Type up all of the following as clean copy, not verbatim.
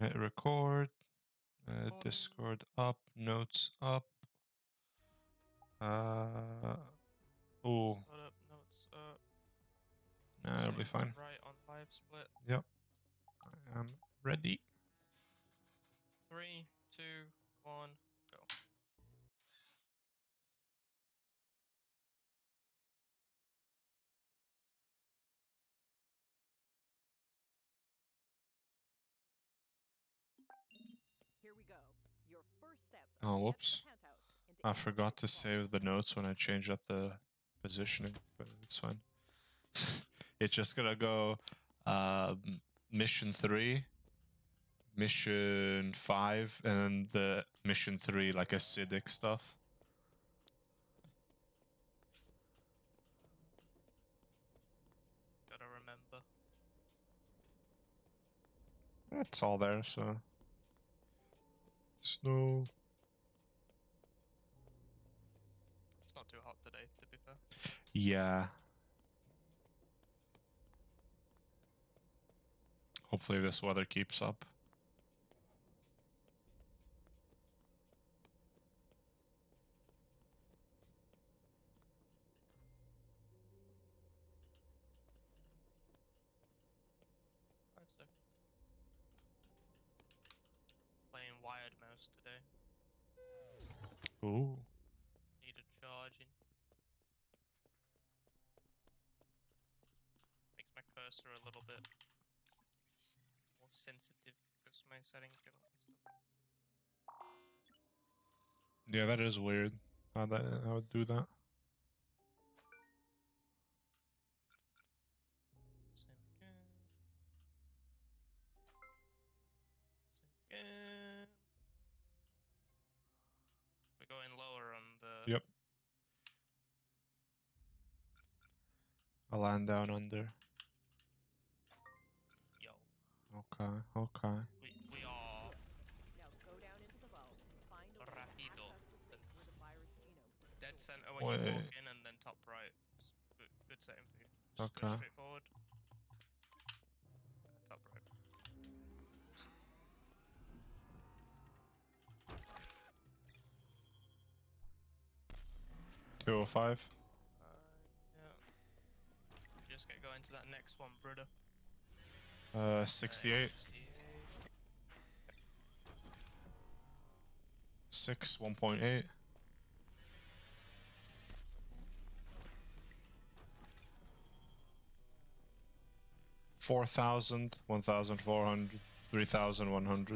Hit record. Discord up. Notes up. Oh. Notes up. Nah, it'll be fine. Right on live split. Yep. I am ready. 3, 2, 1, go. Here we go. Your first steps Oh, are whoops. I forgot to save the notes when I changed up the positioning, but it's fine. It's just gonna go mission 3, mission 5, and then the mission 3 like acidic stuff. Gotta remember. It's all there, so snow. It's not too hot today, to be fair. Yeah. Hopefully this weather keeps up. Playing wired mouse today. Ooh. Needed charging. Makes my cursor a little bit more sensitive because my settings get all messed up. Yeah, that is weird. How I would do that. Same again. Same again. We're going lower on the... Yep. I'll land down under. Yo. Okay, okay. We are... Now go down into the vault. Find a Rapido. where the virus genome. Dead center when you walk in and then top right. It's good setting for you. Just go straight forward. Top right. 205. Yeah. Just get going to that next one, brother. 68. 6, 1.8. 4,000, 1,400, 3,100.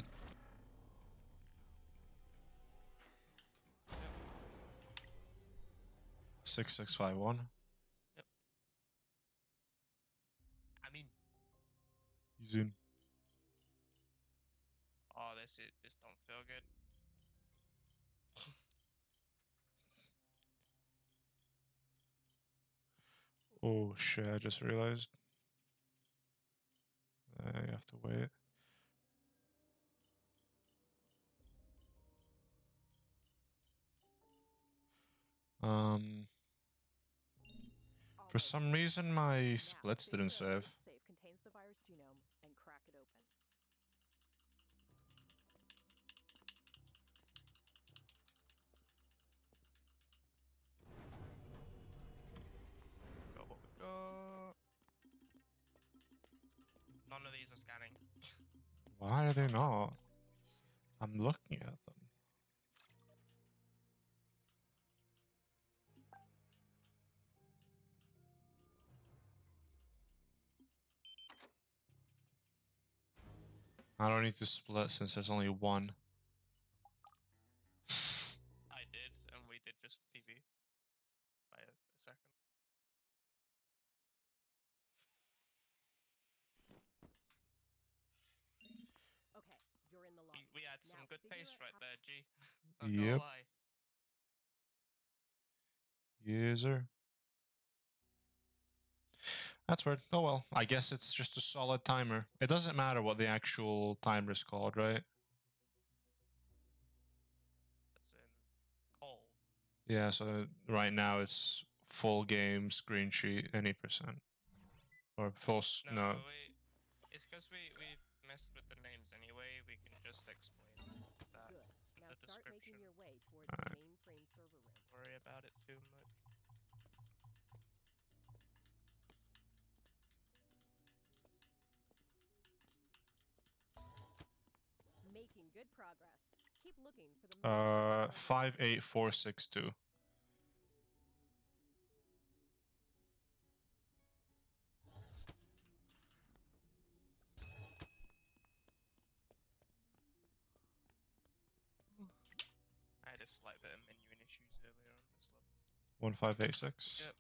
Yep. 6651. Yep. I mean. Using. Oh, this don't feel good. Oh shit! I just realized. You have to wait. For some reason my splits didn't save. Contains the virus genome and crack it open. Go. None of these are scanning. Why are they not? I'm looking at them. I don't need to split since there's only one. I did, and we did just PV by a second. Okay, you're in the lobby. We had some good pace right there, G. Not gonna lie. Yes, sir. That's weird. Oh well, I guess it's just a solid timer. It doesn't matter what the actual timer is called, right? It's in cold. Yeah, so right now it's full game, screen sheet, any %. Or full... No. It's because we messed with the name times anyway. We can just explain that. Good. Now The start making description. your way towards the mainframe server room. Worry about it too much. Making good progress. Keep looking for the mainframe server room. 58462. I had a slight bit of menuing issues earlier on this level. 1586. Yep.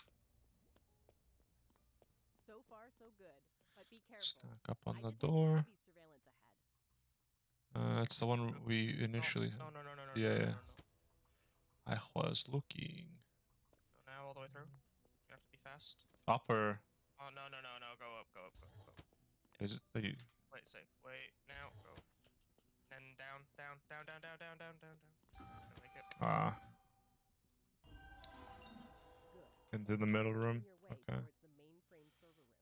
So far, so good. But be careful. Stack up on I the detect door. heavy surveillance ahead. It's the one we initially. No. Yeah. I was looking. So now all the way through. You have to be fast. Upper. Oh no. Go up. Is it? Are you... Play it safe. Wait. Now go. Then down. Gonna make it. Ah. Good. Into the middle room. Making your way Okay. towards the mainframe server room.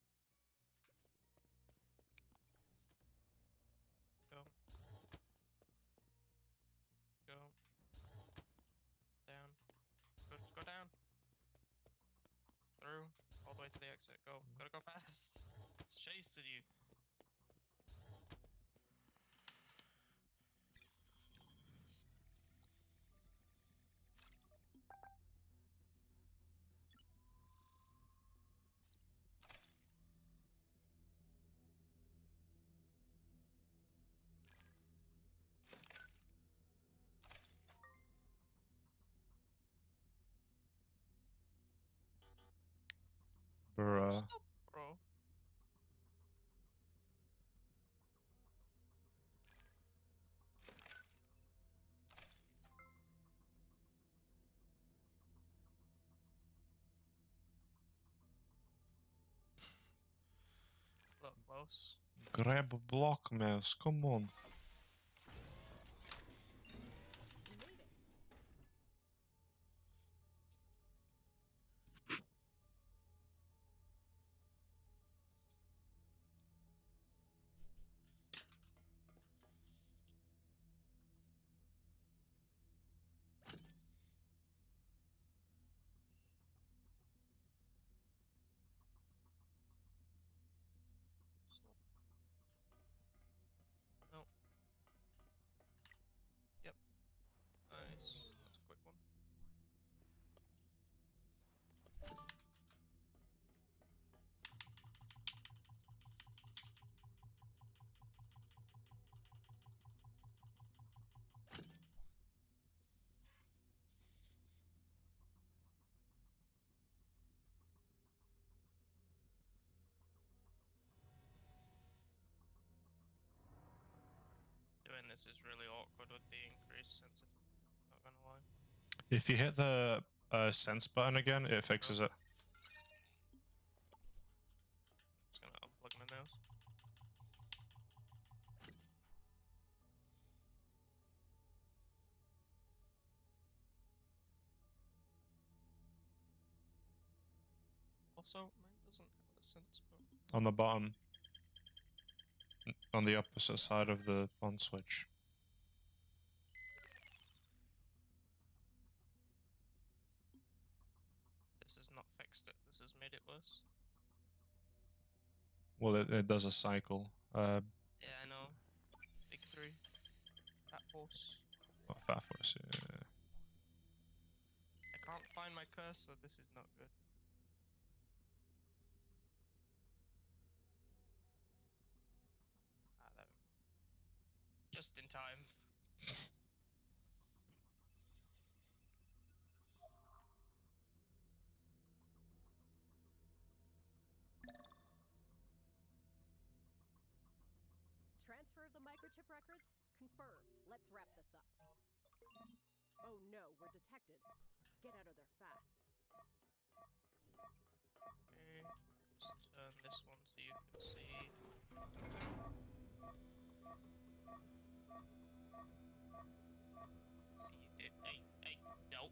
Go. Down. Go down. Through. All the way to the exit. Go. Gotta go fast. It's chasing you. Bruh. Stop, bro. Look close. Grab block mouse. Come on. You made it. Stop. No. Yep. Nice. That's a quick one. Doing this is really awkward with the increased sensitivity. Not gonna lie. If you hit the sense button again, it fixes it. Just gonna unplug my mouse. Also, mine doesn't have a sense button. On the bottom. On the opposite side of the on switch. This has not fixed it. This has made it worse. Well, it does a cycle. Yeah, I know. Big 3. Fat horse. Not fat force. Yeah. I can't find my cursor. This is not good. Ah, there we go. Just in time. Transfer of the microchip records? Confirmed. Let's wrap this up. Oh no, we're detected. Get out of there fast. Okay, just turn this one so you can see. See, you did. Hey, no.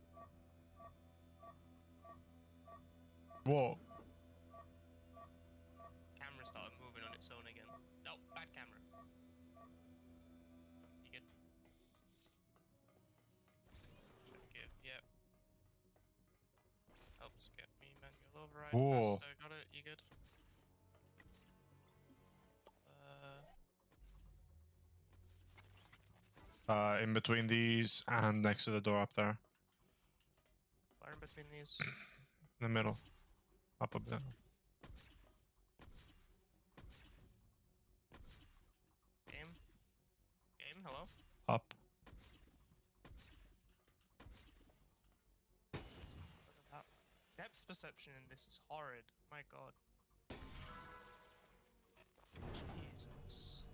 Whoa. Camera started moving on its own again. No, bad camera. Skip me, manual override. Whoa. Faster. Got it. You good? In between these and next to the door up there. Where in between these? In the middle. Up a bit. Game? Game? Hello? Up. Look at that. Depth perception in this is horrid. My god. Jesus.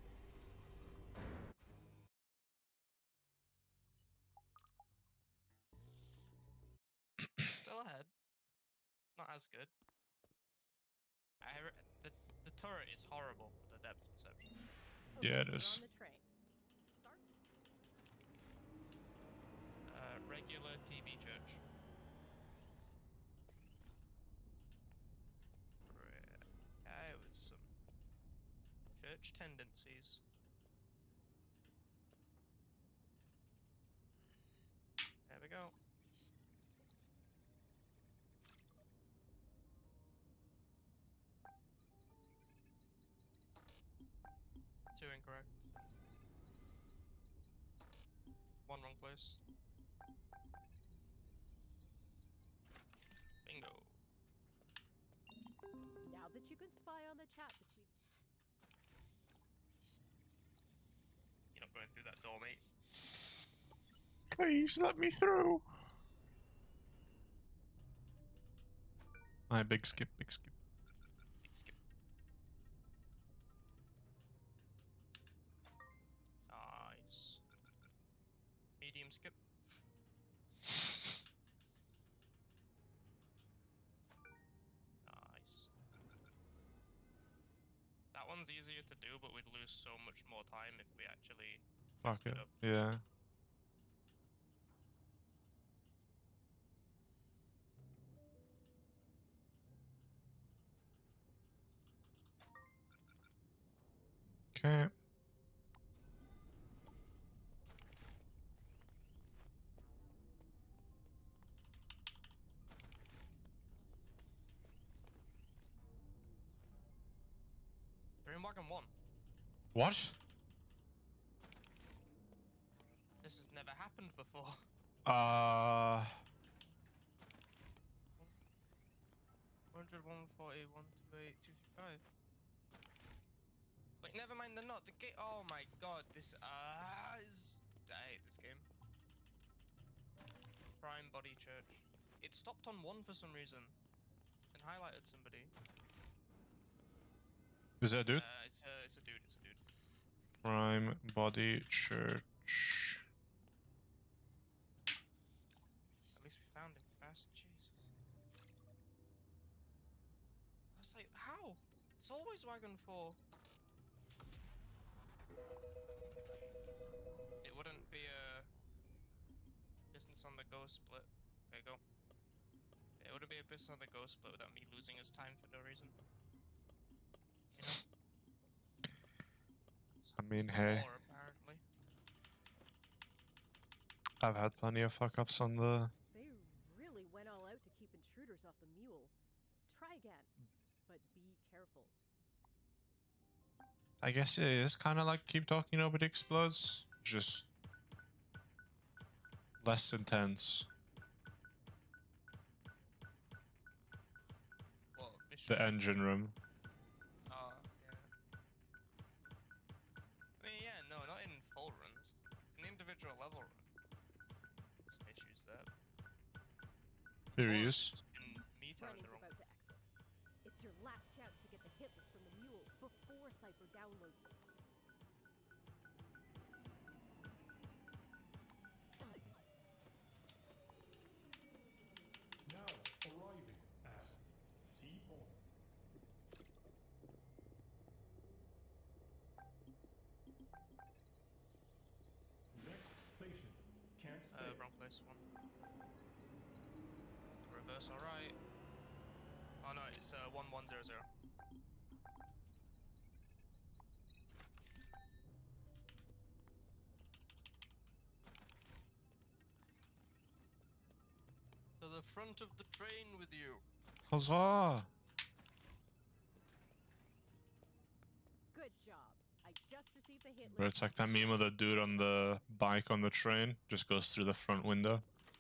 Still ahead. It's not as good. The turret is horrible for the depth perception. Yeah, it we're is. on the train. Start. Regular TV church. Guy with some church tendencies. There we go. Two incorrect. One wrong place. Bingo. Now that you can spy on the chat between. You're not going through that door, mate. Please let me through. My big skip, big skip. Big skip. Nice. Medium skip. Nice. That one's easier to do, but we'd lose so much more time if we actually Fuck messed it. it up. Yeah. Okay. They're in wagon one. What? This has never happened before. 100, 140, 128, 235. Wait, never mind, they're not. The gate. Oh my god, this is. I hate this game. Prime Body Church. It stopped on one for some reason and highlighted somebody. Is that a dude? It's a dude. It's a dude. Prime Body Church. At least we found him fast. Jesus. I was like, how? It's always wagon 4. It wouldn't be a business on the go split. Okay, go. It wouldn't be a business on the go split without me losing his time for no reason. You know? I mean, It's the hey. law, apparently. I've had plenty of fuck ups on the. They really went all out to keep intruders off the mule. Try again, but be careful. I guess it is kind of like keep talking, nobody explodes. Just less intense. Well, mission. The engine room. Yeah. I mean, yeah, no, not in full runs. In individual level run. Some issues there. Serious. It's been me telling the Brennan's wrong. about to exit. It's your last chance to get the hit list from the mule before Cypher downloads it. Now arriving at Seaborn. Next station, Camp Stay. Wrong place, one. Reverse, alright. Oh no, it's 1100. To the the front of the train with you. Huzzah! Good job. I just received the hit But list. it's like that meme of the dude on the bike on the train, just goes through the front window.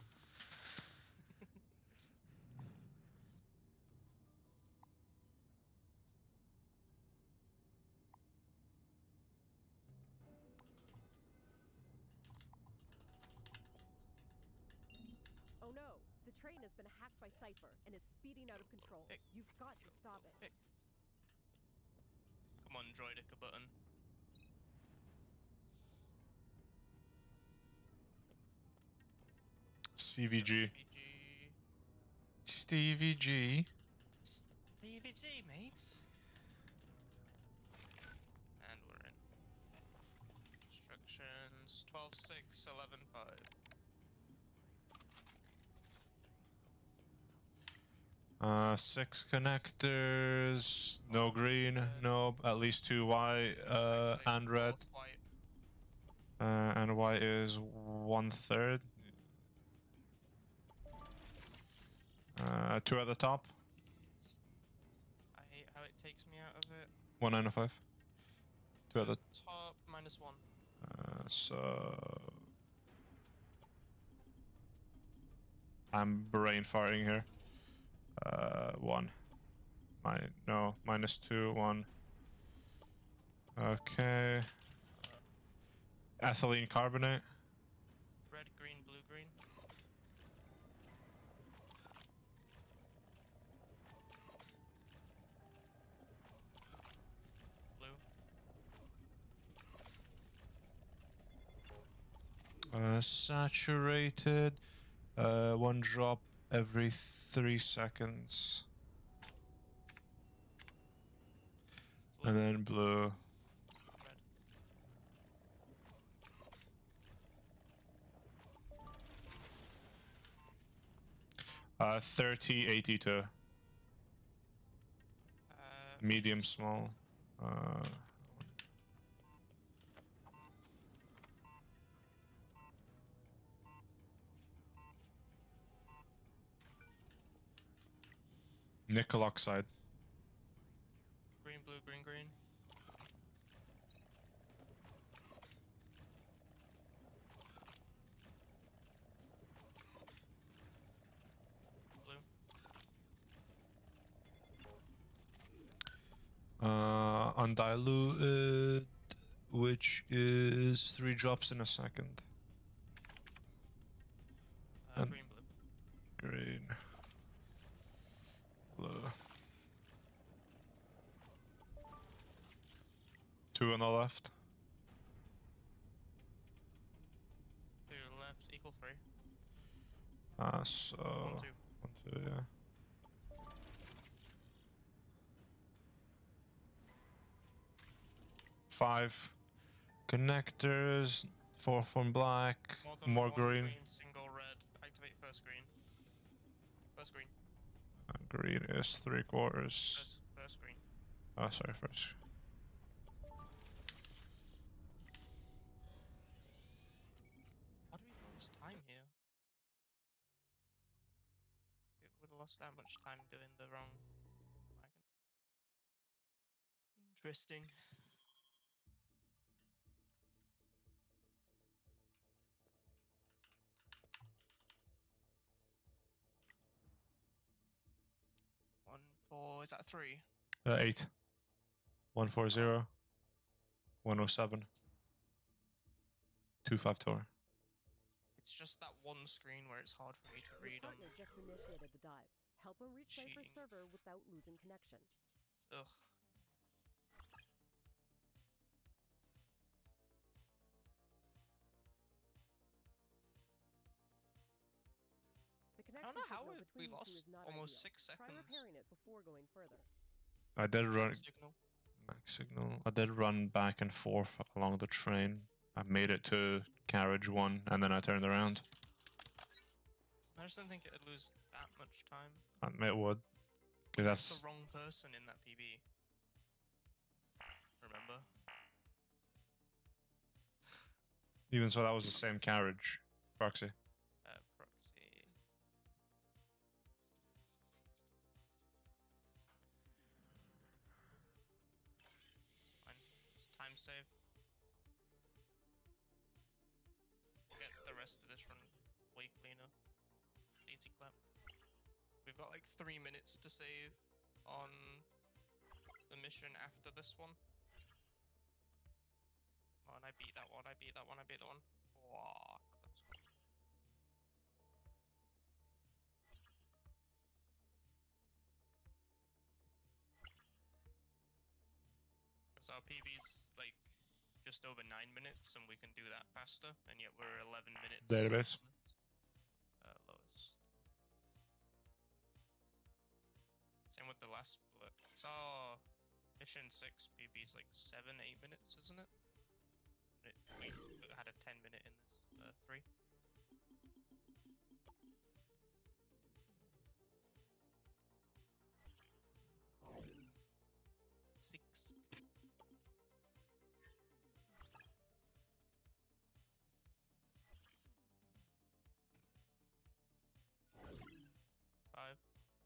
Oh no, the train has been hacked by Cypher and is speeding out of control. Hey. You've got to stop it. Hey. Come on, droidica button. CVG. CBG. Stevie G. DVG, mates. And we're in. Instructions 12.6, 11.5. 6 connectors, no green, red. no, at least 2 white, Activate and red. both white. And white is 1/3. 2 at the top, I hate how it takes me out of it. 195. 2 at the Top -1. so I'm brain farting here. 1. No, -2, 1. Okay. Ethylene carbonate. Red, green, blue, green. Blue. Saturated. 1 drop every 3 seconds. Blue. And then blue. Red. 30, 82. Medium, small. Nickel oxide. Green, blue, green, green. Blue. Undiluted, which is 3 drops in a second. And Green, blue. green. Blue. 2 on the left. 2 left equal 3. So 1, 2. 1, 2, yeah. 5 connectors, 4 from black, more one green. single red. Activate first green. First green. Green is 3/4. First green. Oh, sorry, first. How do we lose time here? We would have lost that much time doing the wrong wagon. Interesting. One, 4, is that 3? 8. 140. 107. 25 tour. It's just that one screen where it's hard for me to Your read on. partner just initiated the dive. Help him reach Cypher's Cheating. server without losing connection. Ugh. The I connection don't know how signal we between you two lost is not almost ideal. 6 Try seconds. repairing it before going further. I did run Signal. max signal. I did run back and forth along the train. I made it to carriage 1 and then I turned around. I just don't think it'd lose that much time. It would. Because It's that's the wrong person in that PB. Remember? even so that was the same carriage. Proxy. Proxy. rest of this run way cleaner. Easy clap. We've got like 3 minutes to save on the mission after this one. Come on, I beat that one, I beat that one, I beat that one. Wow, that's cool. So our PB's like just over 9 minutes, and we can do that faster, and yet we're 11 minutes. Database. Lowest. Same with the last split. So mission 6 PB's like 7-8 minutes, isn't it? We had a 10-minute in this 3. Six. Five.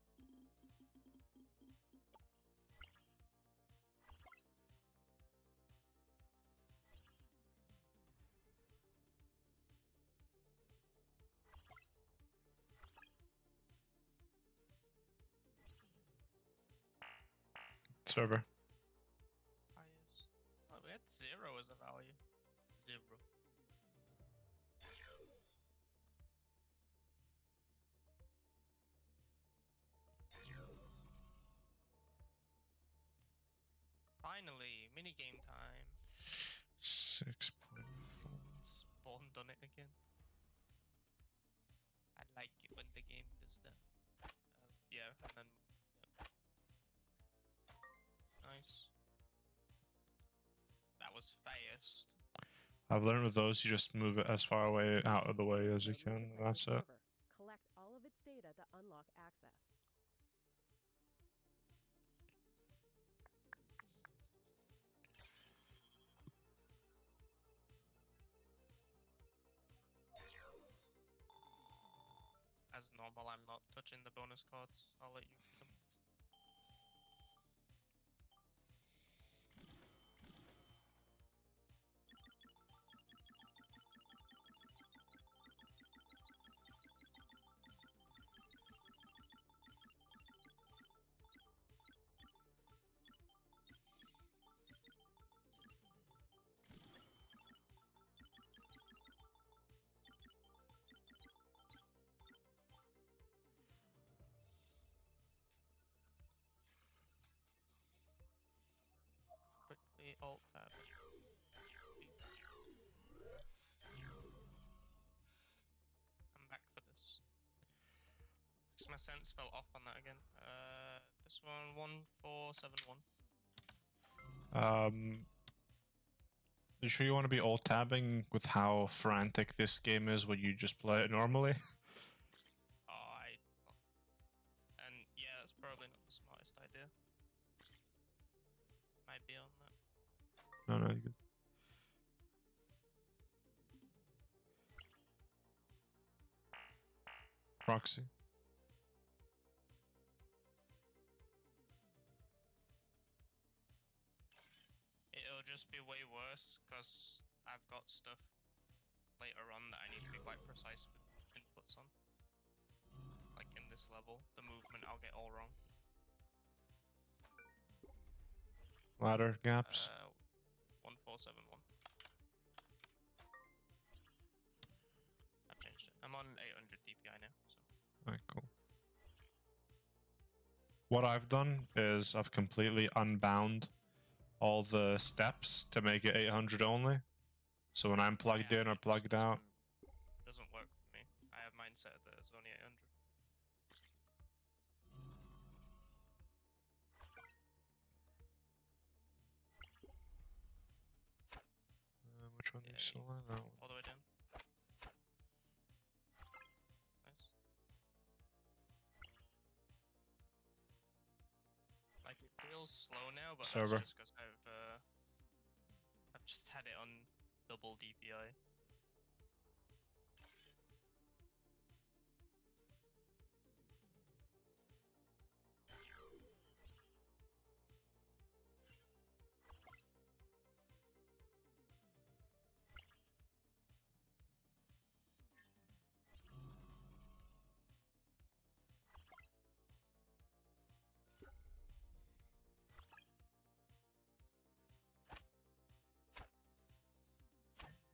Server. Highest. Oh, we had 0 as a value. 0. Finally, minigame time. 6.4. Spawned on it again. I like it when the game does that. Yeah, and then. Yeah. Nice. That was fast. I've learned with those, you just move it as far away out of the way as you can. And that's it. Collect all of its data to unlock access. As normal, I'm not touching the bonus cards. I'll let you shoot them. Quickly alt tab. I'm back for this. Because my sense fell off on that again. This one 1471. You sure you want to be alt tabbing with how frantic this game is when you just play it normally? And yeah, that's probably not the smartest idea. Might be on that. No, no, you're good. Proxy. It'll just be way worse because I've got stuff later on that I need to be quite precise with inputs on. Like in this level, the movement I'll get all wrong. Ladder gaps. 1471. I changed it. I'm on 800 DPI now, so. Alright, cool. What I've done is I've completely unbound all the steps to make it 800 only. So when I'm plugged in or plugged out. Doesn't work for me. I have mine set that it's only 800. Which one do you select? That one. All the way down. Nice. Like it feels slow now, but Server. that's just because I've just had it on double DPI.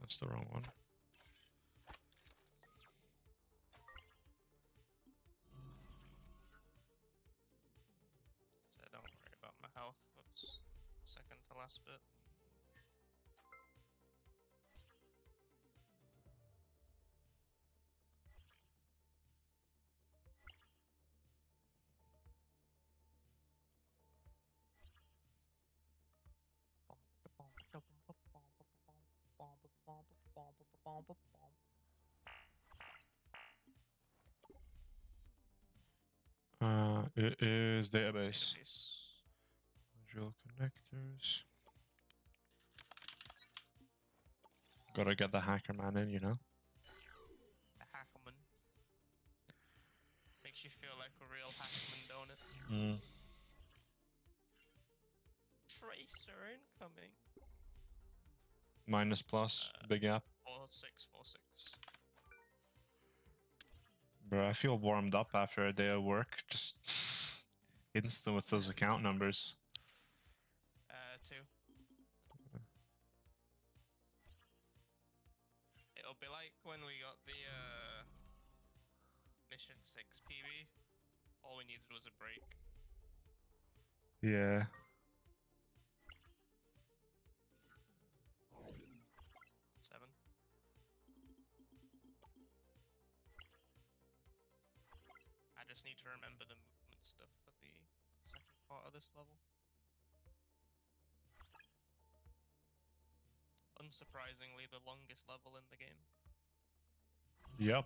That's the wrong one. So don't worry about my health. That's second to last bit. It is database. Database. Module connectors. Gotta get the hacker man in, you know? The Hackerman. Makes you feel like a real Hackerman, don't it? Mm. Tracer incoming. Minus plus, big gap. 4646. Bro, I feel warmed up after a day of work. Just instant with those account numbers. 2. It'll be like when we got the Mission 6 PB. All we needed was a break. Yeah. 7. I just need to remember the movement stuff for the second part of this level. Unsurprisingly, the longest level in the game. Yep.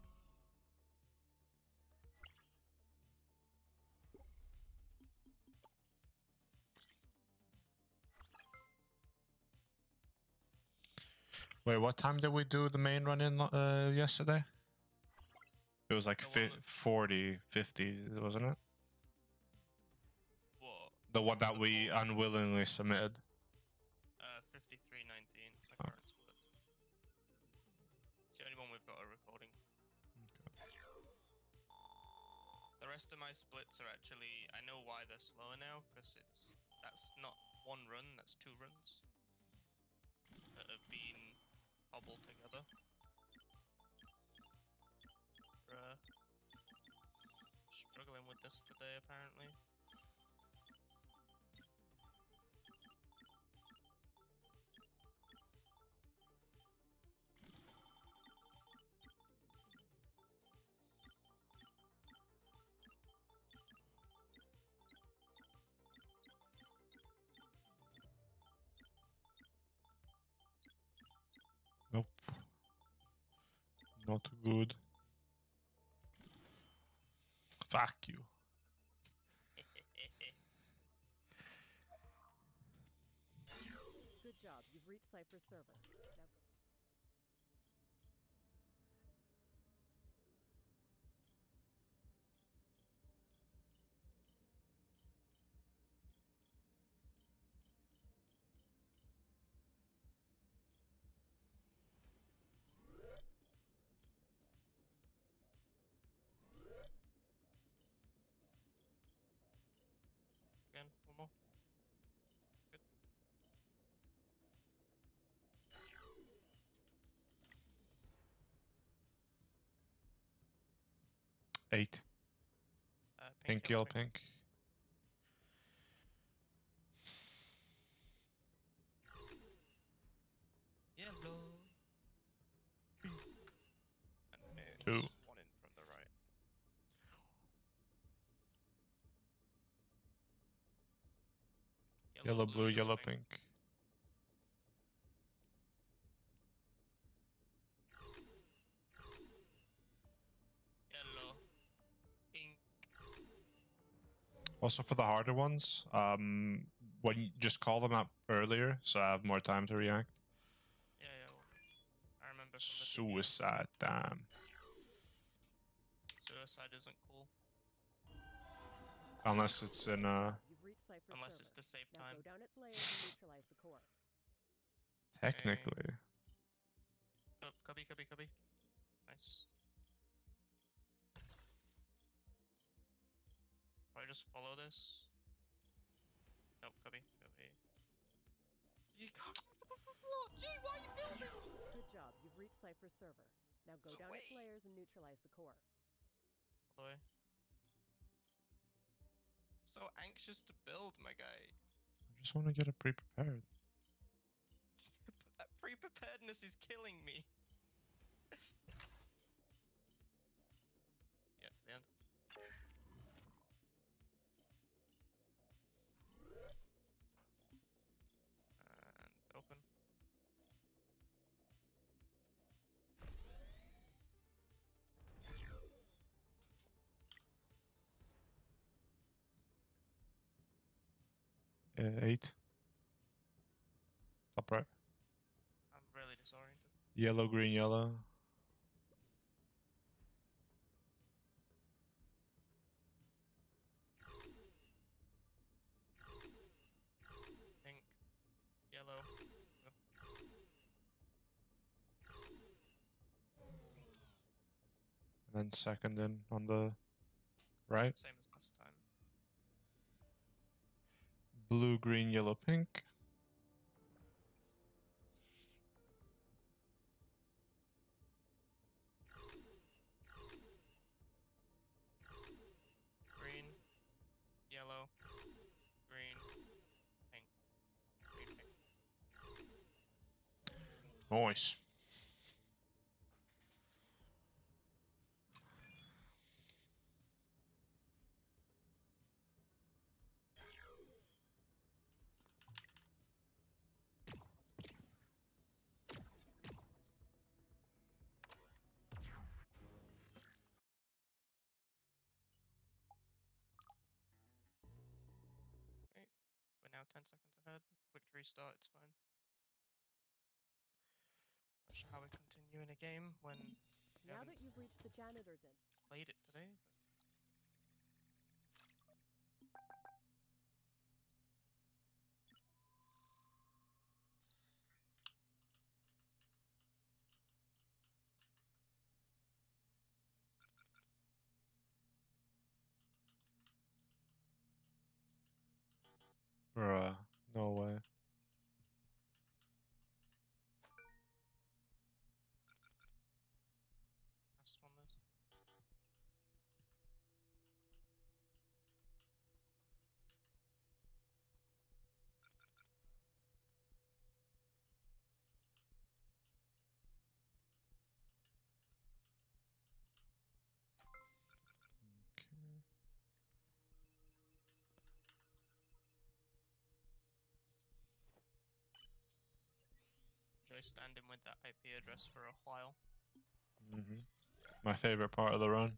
Wait, what time did we do the main run in yesterday? It was like 40, 50, wasn't it? What? The one that we unwillingly submitted. 5319, the Oh. current split. It's the only one we've got a recording. The rest of my splits are actually, I know why they're slower now, because that's not one run, that's 2 runs that have been cobbled together. Struggling with this today, apparently. Nope. Not good. Fuck you. Good job. You've reached Cypher's server. Now Again, one more. Good. 8. Pink, yellow, pink. Yellow. And there's 2. one in from the right. Yellow, blue, yellow, pink. Yellow. Pink. Also for the harder ones, when you just call them up earlier, so I have more time to react. Yeah, I remember from the tutorial. Suicide, damn. Suicide isn't cool. Unless it's in you've reached Cypher's Unless server. it's to save Now time. go down its layers and neutralize the core. technically. Cubby. Nice. Probably just follow this. Nope, Cubby. You can't. Gee, why are you building? Good You've reached Cypher's server. Now go down its layers and neutralize the core. All the way. So anxious to build, my guy. I just want to get it pre-prepared. But that pre-preparedness is killing me. Yeah, to the end. And open. Eight. Top right. I'm really disoriented. Yellow, green, yellow. Pink. Yellow. And then second in on the right. Same as last time. Blue, green, yellow, pink. Green. Yellow. Green. Pink. Green, pink. Nice. We're now 10 seconds ahead. Click to restart, it's fine. Not sure how we continue in a game when we Now haven't that you've reached the janitor's end, played it today. Bruh. No way. Last one this. Okay. Enjoy standing with that IP address for a while. My favorite part of the run.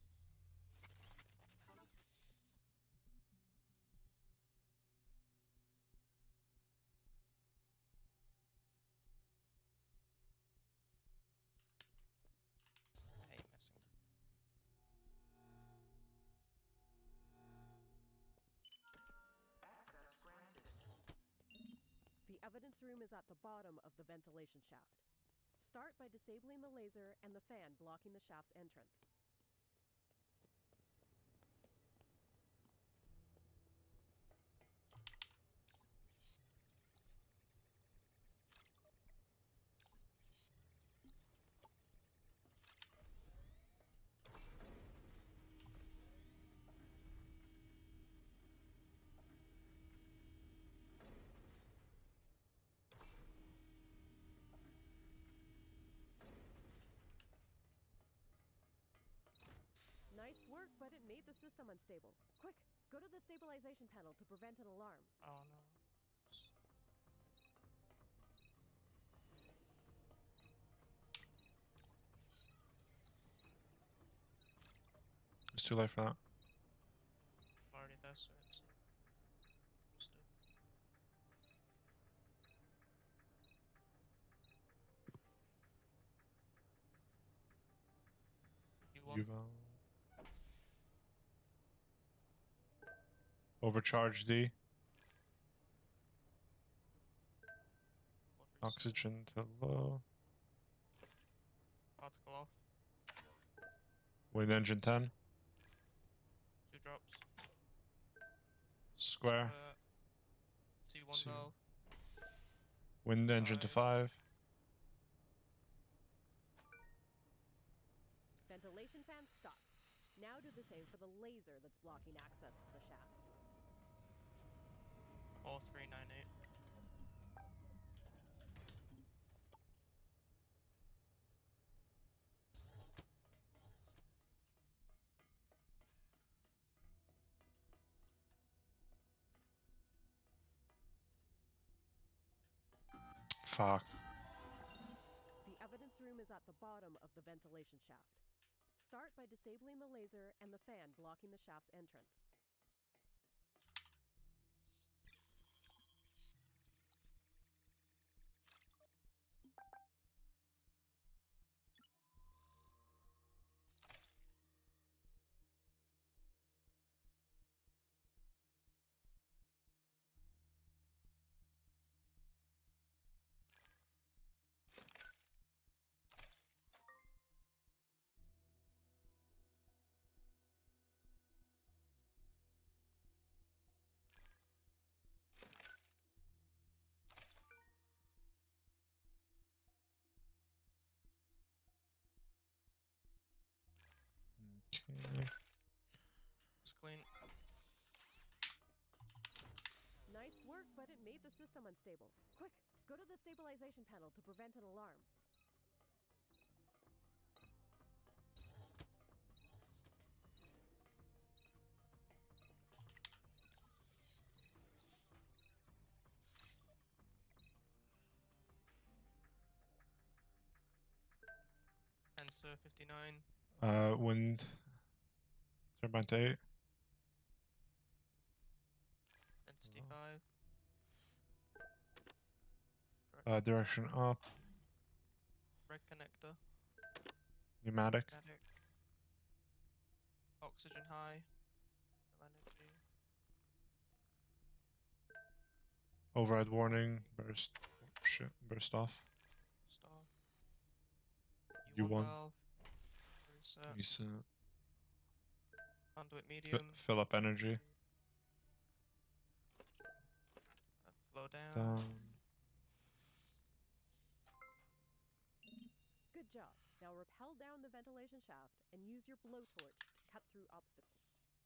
I hate messing. the evidence room is at the bottom of the ventilation shaft. Start by disabling the laser and the fan blocking the shaft's entrance. Nice work, but it made the system unstable. Quick, go to the stabilization panel to prevent an alarm. Oh no. It's too late for that. I'm already there, so it's understood. You want? Overcharge D. What Oxygen to low. Particle off. Wind engine 10. 2 drops. Square. C1 C1. valve. Wind engine to 5. Ventilation fans stop. Now do the same for the laser that's blocking access to the shaft. 4398. Fuck. The evidence room is at the bottom of the ventilation shaft. Start by disabling the laser and the fan blocking the shaft's entrance. Okay. It's clean. Nice work, but it made the system unstable. Quick, go to the stabilization panel to prevent an alarm. Tensor 59. Wind turbine to 8. Density 5. Direction up. Red connector. Pneumatic. Static. Oxygen high. Low energy. Override warning. Burst. Shit. Burst off. Star. U1. valve. Reset. Reset. Conduit medium. Fill up energy. Flow down. Down. Good job. Now rappel down the ventilation shaft and use your blowtorch to cut through obstacles.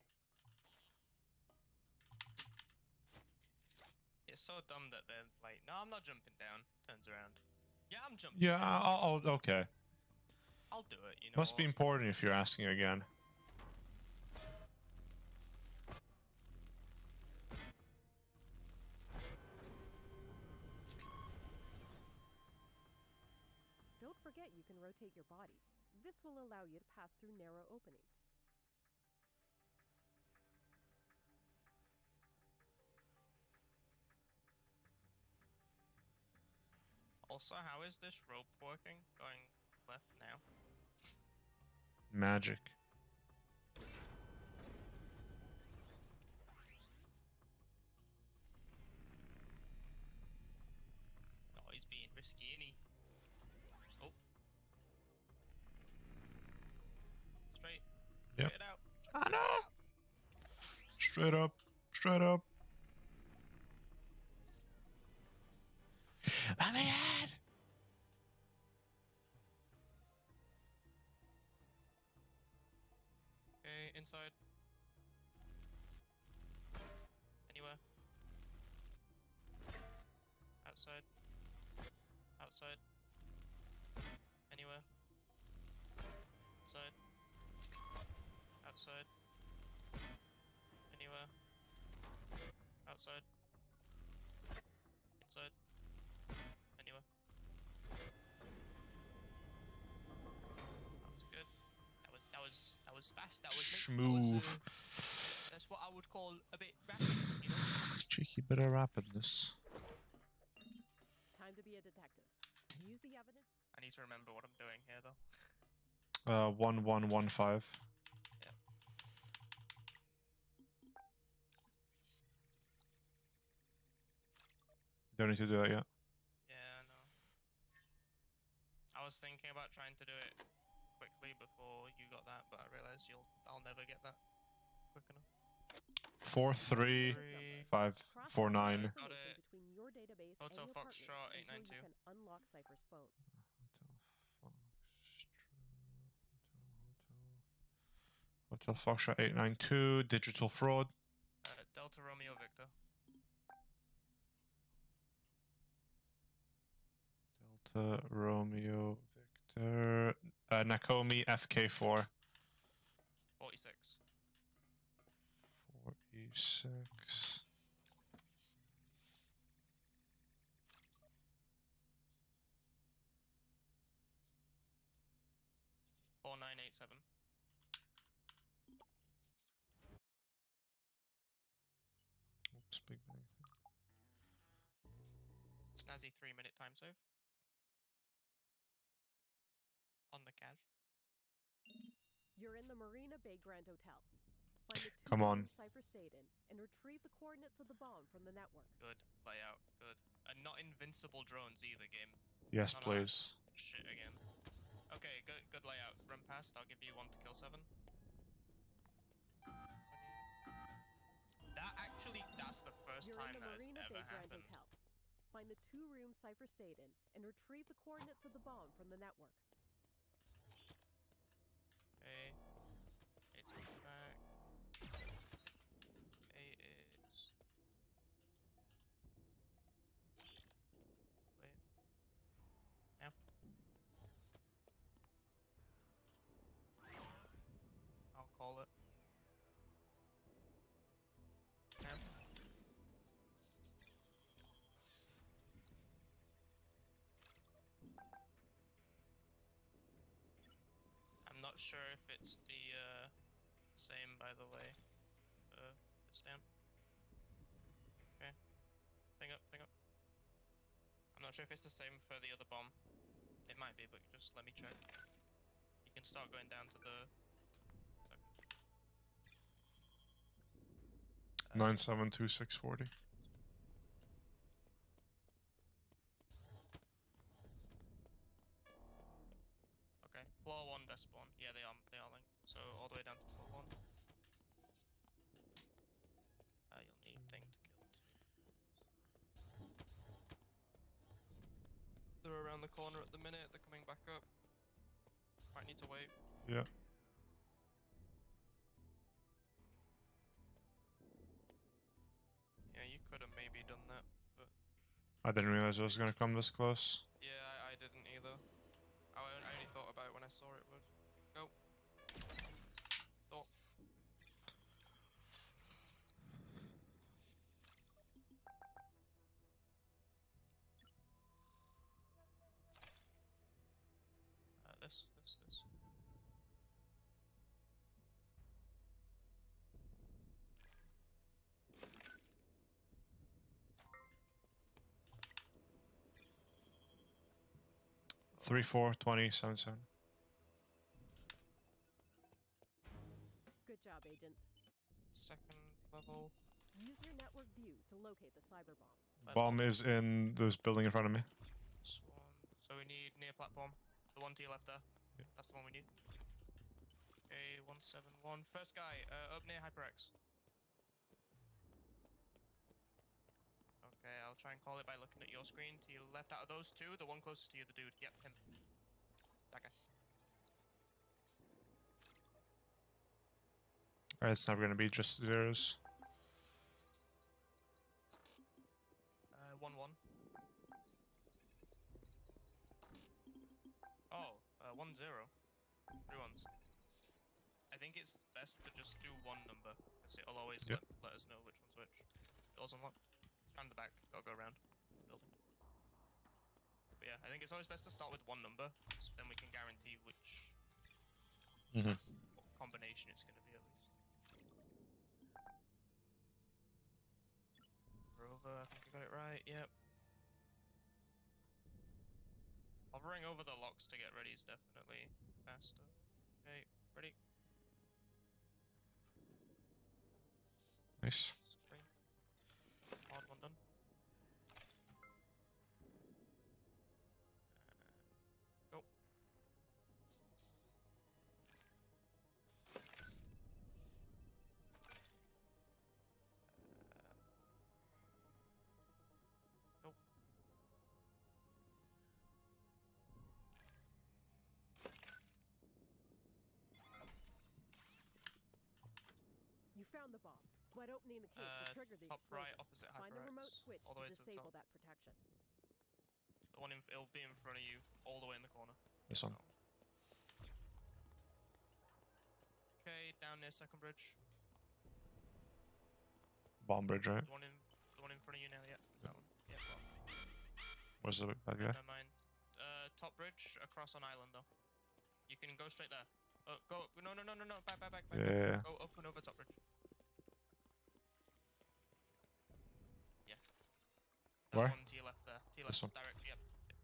It's so dumb that they're like, no, I'm not jumping down. Turns around. Yeah, I'm jumping Yeah, down. okay. I'll do it, you know. Must be important if you're asking again. Don't forget you can rotate your body. This will allow you to pass through narrow openings. Also, how is this rope working? Going left now. Magic. Oh, he's being risky, isn't he? Oh. Straight. Yep. Get out. I know. Straight up. Straight up. I'm ahead. Okay, inside. Anywhere. Outside. Outside. Anywhere. Inside. Outside. Anywhere. Outside. Inside. Anywhere. That was good. That was fast. That was Schmoove. That's what I would call a bit rapid, you know? Cheeky bit of rapidness. Time to be a detective. Use the evidence. I need to remember what I'm doing here, though. 1115. Yeah. Don't need to do that yet. Yeah, I know. I was thinking about trying to do it quickly before you got that, but I realized I'll never get that quick enough. 43549. Got it. Between your database Hotel and your partners Foxtrot until 892. you can unlock Cypher's phone. Hotel Foxtrot 892, digital fraud. Delta Romeo Victor. Delta Romeo Victor. Nakomi FK4. 46. 46. 4987. Oops, big thing. Snazzy 3-minute time save. On the cash. You're in the Marina Bay Grand Hotel. Find the Come on. two-room Cypher stayed in and retrieve the coordinates of the bomb from the network. Good layout. Good. And not invincible drones either, game. Yes, None of that please. shit again. Okay, good layout. Run past. I'll give you 1 to kill 7. That's the first You're time in the that has Marina ever Bay Grand happened. Hotel. Find the two-room Cypher stayed in and retrieve the coordinates of the bomb from the network. Okay. It's coming back. A is. Wait. Now. I'll call it. Now. I'm not sure if it's the same, by the way. It's down. Okay. Thing up, thing up. I'm not sure if it's the same for the other bomb. It might be, but just let me check. You can start going down to the... 972640. Okay, floor 1 best spawn. Yeah, they are linked. So all the way down to floor 1. You'll need thing to kill 2. They're around the corner at the minute. They're coming back up. Might need to wait. Yeah. Yeah, you could have maybe done that, but I didn't realize it was gonna come this close. yeah, I didn't either. I only thought about it when I saw it would. Go. Thought. This. 342077. Good job, agents. Second level. Use your network view to locate the cyber bomb. Bomb is in this building in front of me. This one. So we need near platform. The one to your left there. Yeah. That's the one we need. Okay, 171. First guy, up near HyperX. Okay, I'll try and call it by looking at your screen. To your left, out of those two, the one closest to you, the dude. Yep, him. That guy. It's not gonna be just zeros. 1-1. Oh, 1-0. 3 ones. I think it's best to just do one number, because it'll always Yep. let us know which one's which. Doors unlocked. Round the back. Gotta go around the building. But yeah, I think it's always best to start with one number, so then we can guarantee which what combination it's gonna be at least. We're over, I think I got it right, yep. Hovering over the locks to get ready is definitely faster. Okay, ready? Nice. Screen. Hard one done. Go. Nope. found the bomb, but opening the case will trigger the Top right, explosion. opposite Find the remote HyperX, switch all the to way to the disable top. that protection. The one it'll be in front of you, all the way in the corner. This one. Okay, down near second bridge. Bomb bridge, right? The one in front of you now. Yeah, that one. Yeah. Well, Where's the bad guy? never mind. Top bridge across on island though. You can go straight there. Go. No. Back. Yeah. Go up and over top bridge. Yeah. That Where? one to your left there. To your This left. one. Direct. Yep.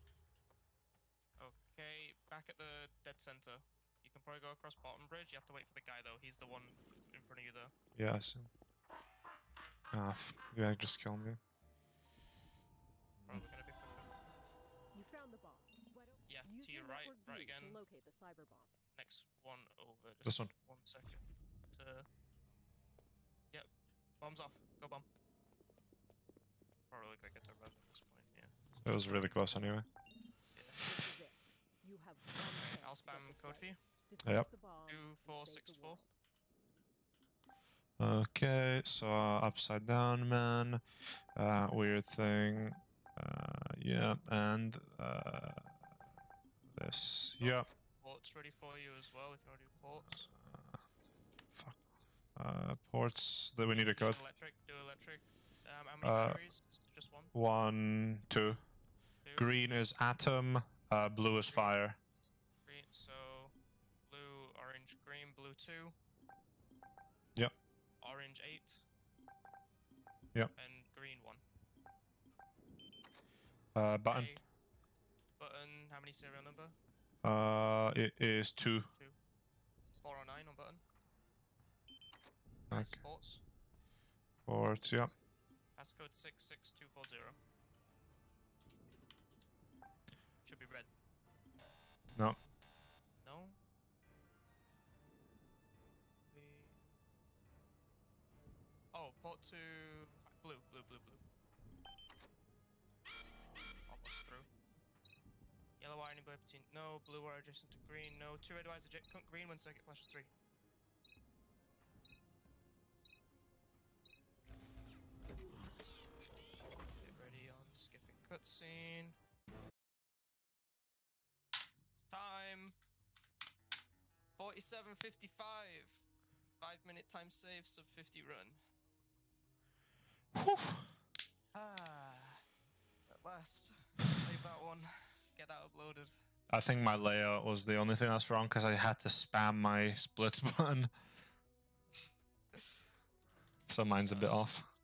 Okay. Back at the dead center. You can probably go across bottom bridge. You have to wait for the guy though. He's the one in front of you though. Yeah, I see. Ah, yeah, just kill me. Probably gonna be quicker. You found the bomb, but Yeah, use to your your right, network right view again. to locate the cyber bomb. Next one over. Just This one. 1 second. Yep. Bombs off. Go bomb. Probably quicker to run at this point. Yeah. It was really close anyway. This is it. You have one chance I'll to get spam this code right. for you. Defuse Yep. the bomb and save the 2464. world. Okay, so upside down man. Weird thing. Yeah, and this. Yep. Ports ready for you as well if you want to do ports. Fuck. Ports. That we need a Do code. electric. Do electric. How many batteries? Just one. 1, 2. Two. Green is atom. Blue is fire. Green. So blue, orange, green. Blue 2. Yep. Orange 8. Yep. And green 1. Button. Okay. Button. How many serial number? It is 2. 409 on button. Nice. Okay. Ports. Ports. Yep. Passcode 66240. Should be red. No. No? Oh, port to blue. Almost through. Yellow wire anywhere between. No, blue wire adjacent to green. No, 2 red wires adjacent green when circuit flashes 3. Get ready on skipping cutscene. Time 47:55. 5-minute time save, sub 50 run. Whew. At last. Save that one. Get that uploaded. I think my layout was the only thing that's wrong because I had to spam my splits button. So mine's a bit off.